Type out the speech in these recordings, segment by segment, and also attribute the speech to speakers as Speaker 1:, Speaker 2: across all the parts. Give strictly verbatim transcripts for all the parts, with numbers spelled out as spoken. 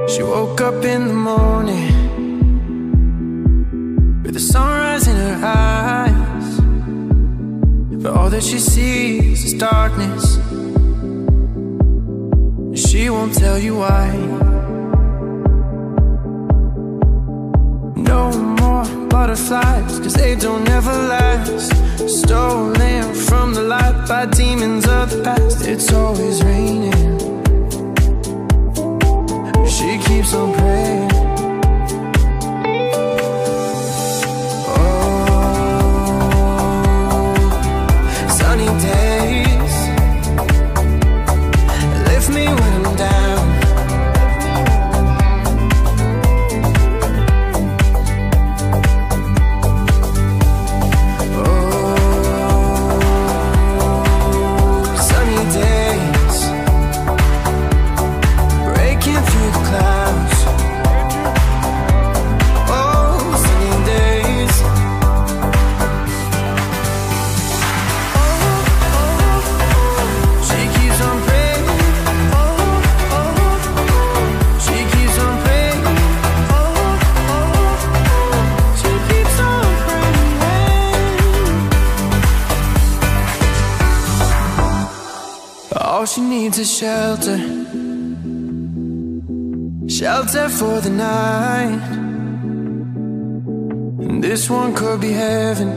Speaker 1: She woke up in the morning with the sunrise in her eyes, but all that she sees is darkness. She won't tell you why. No more butterflies, cause they don't ever last. Stolen from the light by demons of the past. It's always raining. She keeps on praying. Oh, sunny days lift me when I'm down. All she needs is shelter, shelter for the night. And this one could be heaven,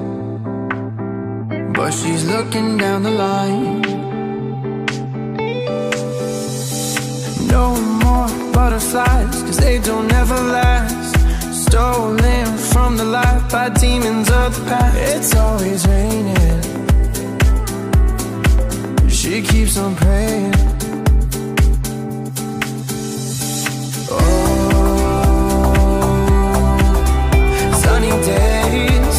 Speaker 1: but she's looking down the line. No more butterflies, cause they don't ever last. Stolen from the light by demons of the past. It's always raining. She keeps on praying. Oh, sunny days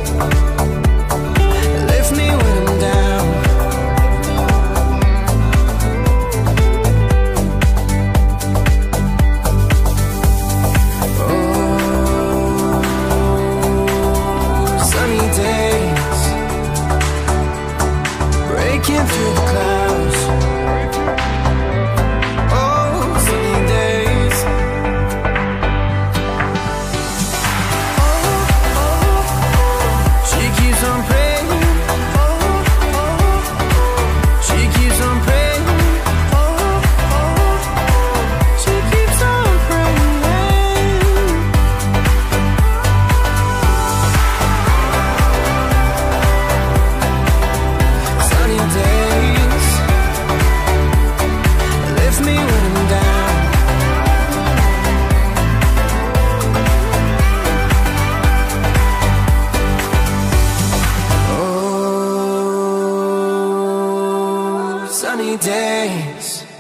Speaker 1: lift me when I'm down. Oh, sunny days breaking through the clouds. Oh, sunny days. Oh, oh, she keeps on praying. Oh, oh, she keeps on praying. Oh, oh, she keeps on praying. Sunny days lift me when I'm down. Oh, sunny days.